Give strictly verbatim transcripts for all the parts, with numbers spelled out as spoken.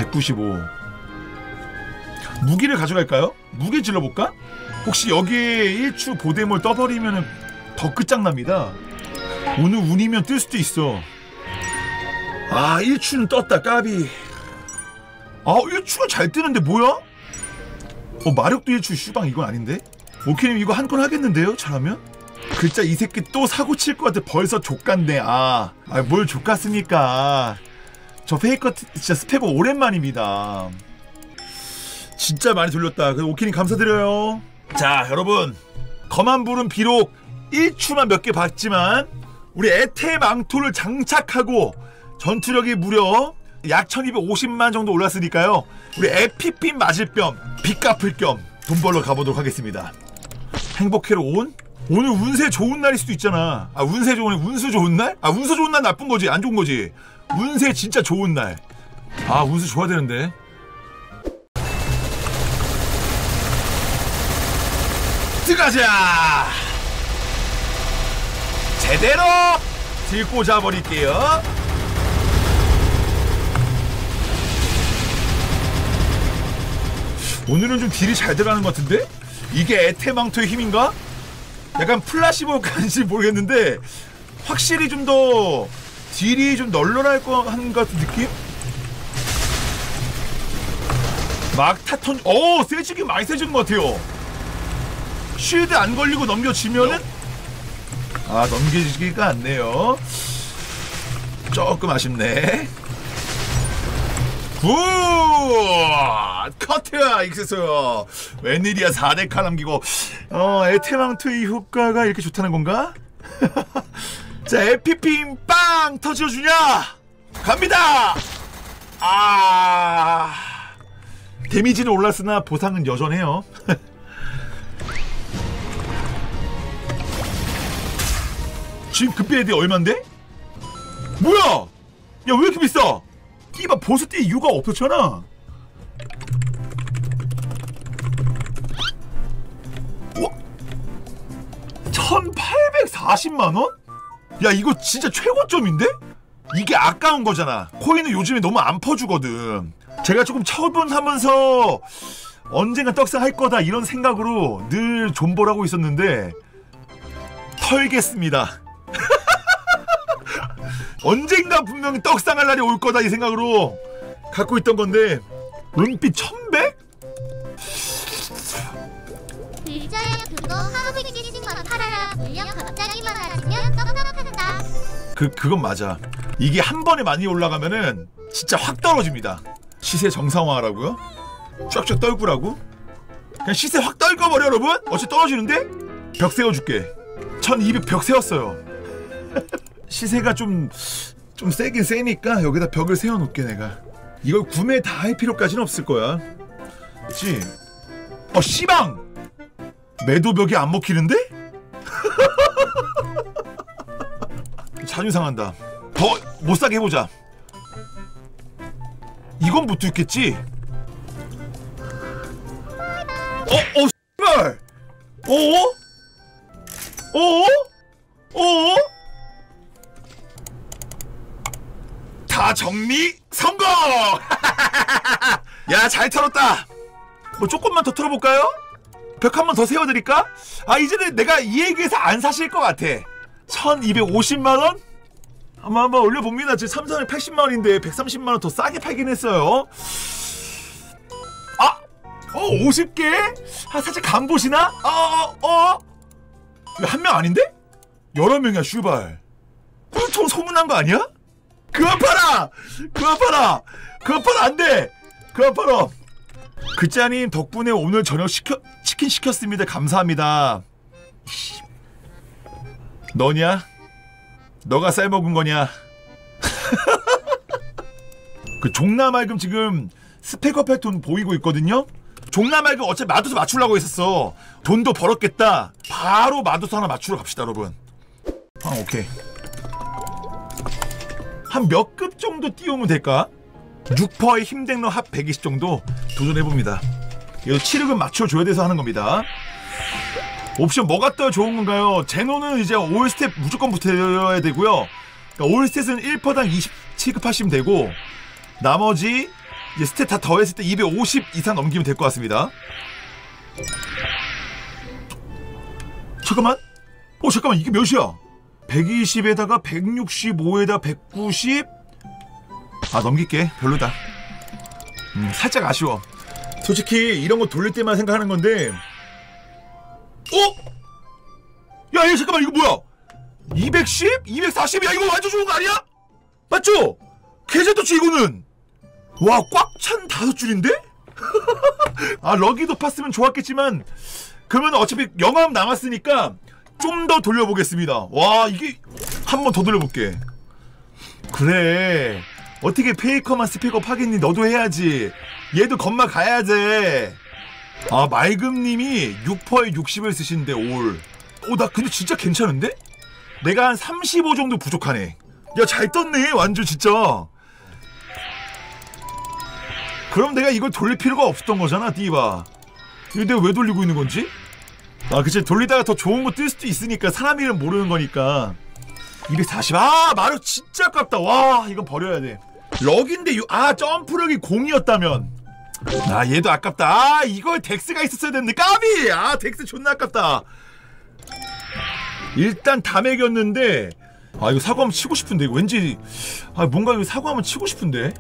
백구십오. 무기를 가져갈까요? 무기 질러볼까? 혹시 여기에 일추 보대몰 떠버리면 더 끝장납니다. 오늘 운이면 뜰 수도 있어. 아, 일추는 떴다. 까비. 아, 일추가 잘 뜨는데 뭐야? 어, 마력도 일추. 슈방 이건 아닌데? 오케이님 이거 한 건 하겠는데요? 잘하면? 글자 이 새끼 또 사고 칠 것 같아. 벌써 족같네. 아, 아 뭘 족같습니까? 저 페이커 진짜 스펙 오랜만입니다. 진짜 많이 돌렸다. 그래서 오케이님 감사드려요. 자, 여러분, 검한 불은 비록 일추만 몇 개 봤지만 우리 에테 망토를 장착하고 전투력이 무려 약 천이백오십만 정도 올랐으니까요. 우리 에피핀 맞을 겸 빚 갚을 겸 돈 벌러 가보도록 하겠습니다. 행복해로 온? 오늘 운세 좋은 날일 수도 있잖아. 아, 운세 좋은 날? 운수 좋은 날? 아, 운수 좋은 날 나쁜 거지? 안 좋은 거지? 운세 진짜 좋은 날. 아, 운수 좋아야 되는데. 들어가자! 제대로 들고 자버릴게요. 오늘은 좀 딜이 잘 들어가는 것 같은데? 이게 에테망토의 힘인가? 약간 플라시보까지 모르겠는데 확실히 좀 더 딜이 좀 널널할 것 같은 느낌? 막타턴, 오! 세지기 많이 세진 것 같아요. 쉴드 안 걸리고 넘겨지면은? 아, 넘겨지기가 않네요. 조금 아쉽네. 굿! 커트야, 익스소요. 웬일이야, 사 대 칼 남기고. 어, 에테망토의 효과가 이렇게 좋다는 건가? 자, 에피핀 빵! 터져주냐? 갑니다! 아. 데미지는 올랐으나 보상은 여전해요. 지금 급비에디 얼만데? 뭐야? 야, 왜 이렇게 비싸? 이봐, 보스 뛸 이유가 없었잖아. 천팔백사십만 원? 야, 이거 진짜 최고점인데? 이게 아까운 거잖아. 코인은 요즘에 너무 안 퍼주거든. 제가 조금 처분하면서 언젠가 떡상할 거다 이런 생각으로 늘 존버하고 있었는데 털겠습니다. 언젠가 분명히 떡상할 날이 올 거다 이 생각으로 갖고 있던 건데 은빛 천백? 글자에 그거 하루 백개씩만 팔아라. 물량 갑자기만 하시면 떡상하다. 그, 그건 맞아. 이게 한 번에 많이 올라가면은 진짜 확 떨어집니다. 시세 정상화하라고요? 쫙쫙 떨구라고? 그냥 시세 확 떨궈버려 여러분? 어째 떨어지는데? 벽 세워줄게. 천이백 벽 세웠어요. 시세가 좀, 좀 세긴 세니까 여기다 벽을 세워놓게 내가. 이걸 구매 다 할 필요까지는 없을 거야. 그치? 어, 씨방! 매도벽이 안 먹히는데? 자존심 상한다. 더 못사게 해보자. 이건 못 뚫겠지? 어? 어? 씨발! 어어? 어어? 어어? 다 정리 성공! 야, 잘 털었다. 뭐 조금만 더 털어볼까요? 벽 한 번 더 세워드릴까? 아, 이제는 내가 이 얘기해서 안 사실 것 같아. 천이백오십만 원? 한번 한번 올려봅니다. 지금 삼천백팔십만 원인데 백삼십만 원 더 싸게 팔긴 했어요. 아! 어, 오십 개? 아, 살짝 간 보시나? 어, 어, 어? 한 명 아닌데? 여러 명이야, 슈발. 꿀통 소문난 거 아니야? 그만 팔아! 그만 팔아! 그만 팔아! 안 돼! 그만 팔아! 글자님 덕분에 오늘 저녁 시켜, 치킨 시켰습니다. 감사합니다. 너냐? 너가 쌀먹은 거냐? 그 종나말금 지금 스펙업 할 돈 보이고 있거든요? 종나말금 어차피 마도서 맞추려고 했었어. 돈도 벌었겠다. 바로 마도서 하나 맞추러 갑시다, 여러분. 아, 오케이. 한 몇 급 정도 띄우면 될까? 육 퍼센트의 힘댕러 합 백이십 정도 도전해봅니다. 이거 칠흑은 맞춰줘야 돼서 하는 겁니다. 옵션 뭐가 더 좋은 건가요? 제노는 이제 올 스텝 무조건 붙어야 되고요. 그러니까 올 스탯은 일 퍼센트당 이십 취급하시면 되고 나머지 이제 스탯 다 더했을 때 이백오십 이상 넘기면 될 것 같습니다. 잠깐만. 어 잠깐만 이게 몇이야? 백이십에다가 백육십오에다 백구십. 아 넘길게. 별로다. 음 살짝 아쉬워. 솔직히 이런 거 돌릴 때만 생각하는 건데. 어? 야, 야 잠깐만 이거 뭐야? 이백십? 이백사십? 야 이거 완전 좋은 거 아니야? 맞죠? 개제도치 이거는. 와 꽉 찬 다섯 줄인데? 아 럭이 높았으면 좋았겠지만 그러면 어차피 영암 남았으니까 좀 더 돌려보겠습니다. 와 이게 한 번 더 돌려볼게. 그래 어떻게 페이커만 스펙업 하겠니? 너도 해야지. 얘도 건마 가야 돼. 아 맑음님이 육 퍼센트에 육십을 쓰시는데 올. 어 나 근데 진짜 괜찮은데? 내가 한 삼십오 정도 부족하네. 야 잘 떴네 완전 진짜. 그럼 내가 이걸 돌릴 필요가 없었던 거잖아 띠바. 이거 내가 왜 돌리고 있는 건지? 아 그치 돌리다가 더 좋은 거 뜰 수도 있으니까 사람 이름 모르는 거니까. 이백사십. 아 마루 진짜 아깝다. 와 이건 버려야 돼. 럭인데 유... 아 점프력이 공이었다면. 아 얘도 아깝다. 아 이걸 덱스가 있었어야 됐는데 까비. 아 덱스 존나 아깝다. 일단 다 매겼는데. 아 이거 사고 한번 치고 싶은데 이거 왠지. 아 뭔가 이거 사고 한번 치고 싶은데.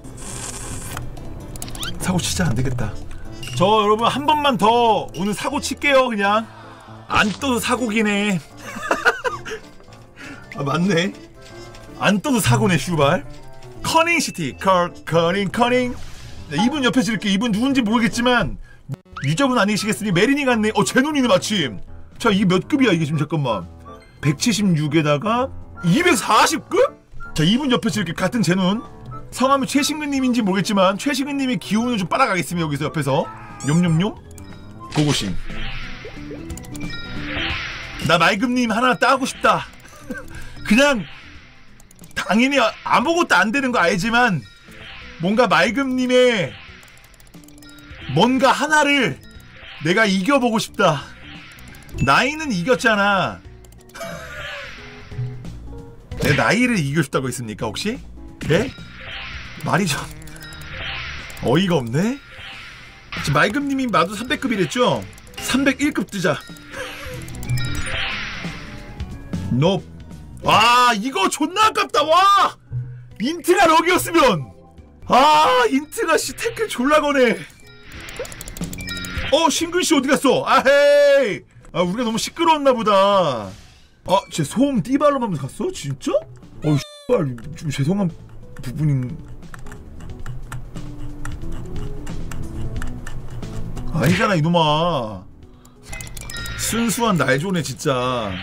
사고 치자 안되겠다. 저 여러분 한 번만 더 오늘 사고 칠게요. 그냥 안 떠도 사고기네. 아 맞네. 안 떠도 사고네 슈발. 커닝시티 커 커닝 커닝. 네, 이분 옆에 지를게. 이분 누군지 모르겠지만 유저분 아니시겠으니 메리니 같네. 어 제논이네 마침. 자 이게 몇 급이야 이게 지금 잠깐만. 백칠십육에다가 이백사십 급? 자 이분 옆에 지를게. 같은 제논. 성함이 최신근님인지 모르겠지만 최신근님의 기운을 좀 빨아가겠습니다. 여기서 옆에서 뇸뇸뇸 고고싱. 나 맑음님 하나 따고 싶다. 그냥 당연히 아무것도 안 되는 거 알지만 뭔가 맑음님의 뭔가 하나를 내가 이겨보고 싶다. 나이는 이겼잖아. 내 나이를 이기고 싶다고 했습니까 혹시? 네? 말이 좀 어이가 없네. 지금 맑음님이 마도 삼백 급이랬죠? 삼백일 급 뜨자. 너 와 이거 존나 아깝다. 와 인트가 럭이었으면. 아 인트가 씨 태클 졸라 거네. 어 신근씨 어디갔어? 아헤이. 아 우리가 너무 시끄러웠나 보다. 아 쟤 소음 띠발로만 갔어? 진짜? 어이 씨발 좀 죄송한 부분인. 아니잖아 이놈아. 순수한 날조네 진짜.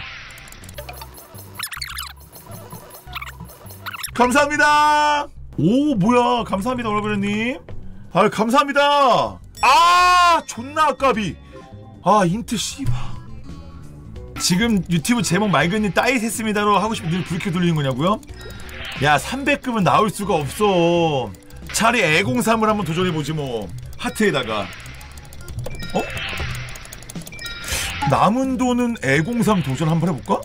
감사합니다. 오 뭐야 감사합니다 올라브레님. 아 감사합니다. 아 존나 아까비. 아 인트 씨바. 지금 유튜브 제목 맑은님 따잇 했습니다로 하고 싶은 늘 그렇게 돌리는 거냐고요? 야 삼백 급은 나올 수가 없어. 차라리 애공삼을 한번 도전해보지 뭐. 하트에다가 어? 남은 돈은 애공삼 도전 한번 해볼까?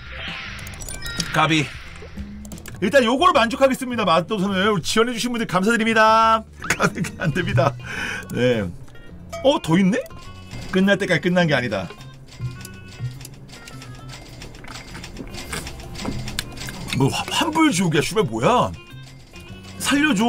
까비. 일단 요거로 만족하겠습니다. 맛도선을 지원해주신 분들 감사드립니다. 가는 게 안됩니다. 네. 어? 더 있네? 끝날 때까지 끝난 게 아니다. 뭐 환불지옥이야 슈발 뭐야. 살려줘.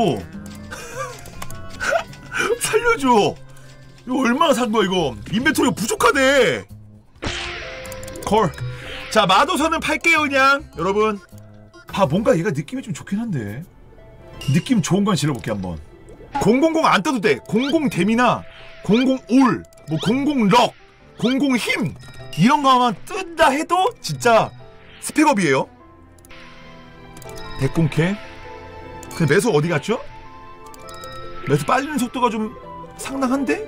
살려줘. 이거 얼마나 산 거야 이거. 인벤토리가 부족하대. 콜. 자 마도선은 팔게요 그냥 여러분. 아 뭔가 얘가 느낌이 좀 좋긴 한데. 느낌 좋은 건 질러볼게 한번. 공공공 안 떠도 돼. 공공댐이나 공공올 뭐 공공럭 공공힘 이런 거만 뜬다 해도 진짜 스펙업이에요. 백공캐. 근데 매수 어디 갔죠? 매수 빨리는 속도가 좀 상당한데?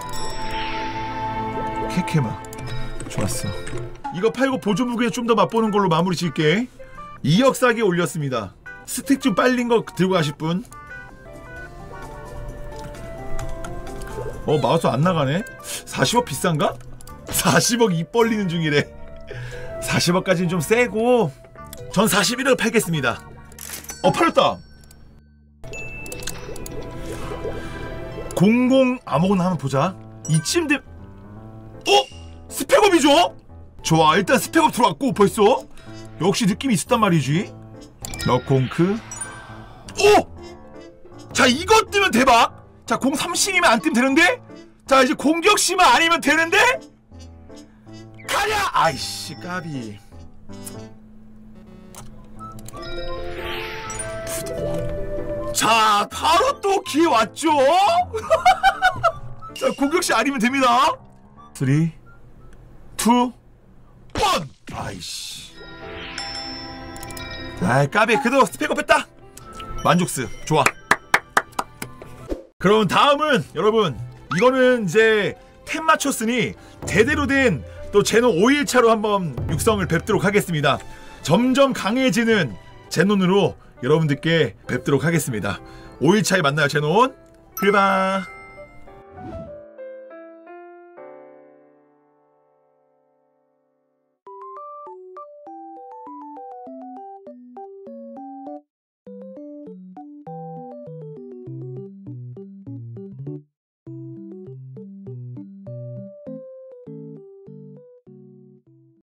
캐캐마 좋았어. 이거 팔고 보조무게 좀 더 맛보는 걸로 마무리 지을게. 이억 싸게 올렸습니다. 스택 좀 빨린 거 들고 가실 분. 어 마우스 안 나가네. 사십억 비싼가? 사십억 입 벌리는 중이래. 사십억까지는 좀 세고 전 사십일억 팔겠습니다. 어 팔렸다. 공공 아무거나 한번 보자. 이쯤 되 어? 스펙업이죠? 좋아, 일단 스펙업 들어왔고 벌써 역시 느낌이 있었단 말이지. 럭콩크. 오! 자, 이것 뜨면 대박. 자, 공 삼 씩이면 안 뜨면 되는데. 자, 이제 공격시만 아니면 되는데. 가냐! 아이씨, 까비. 자, 바로 또 기회 왔죠? 자, 공격시 아니면 됩니다. 삼, 이, 일. 아이씨. 아이, 까비. 그래도 스펙업 했다. 만족스. 좋아. 그럼 다음은 여러분, 이거는 이제 템 맞췄으니 제대로 된 또 제논 오 일차로 한번 육성을 뵙도록 하겠습니다. 점점 강해지는 제논으로 여러분들께 뵙도록 하겠습니다. 오 일차에 만나요, 제논. 글바.